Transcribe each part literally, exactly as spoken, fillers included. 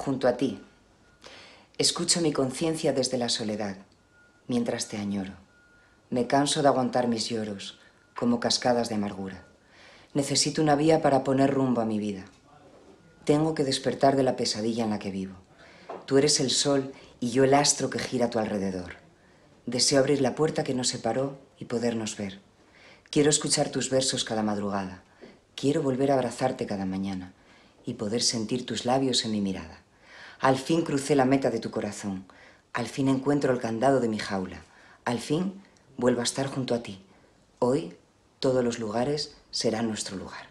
junto a ti. Escucho mi conciencia desde la soledad, mientras te añoro. Me canso de aguantar mis lloros, como cascadas de amargura. Necesito una vía para poner rumbo a mi vida. Tengo que despertar de la pesadilla en la que vivo. Tú eres el sol y yo el astro que gira a tu alrededor. Deseo abrir la puerta que nos separó y podernos ver. Quiero escuchar tus versos cada madrugada. Quiero volver a abrazarte cada mañana y poder sentir tus labios en mi mirada. Al fin crucé la meta de tu corazón. Al fin encuentro el candado de mi jaula. Al fin vuelvo a estar junto a ti. Hoy todos los lugares serán nuestro lugar.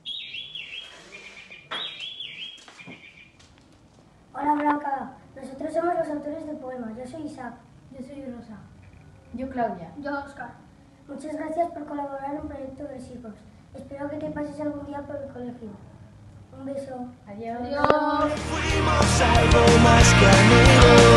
Hola Blanca, nosotros somos los autores del poema. Yo soy Isaac. Yo soy Rosa. Yo Claudia. Yo Oscar. Muchas gracias por colaborar en Proyecto Versículos. Espero que te pases algún día por el colegio. Un beso. Adiós. Adiós. Fuimos algo más que amigos.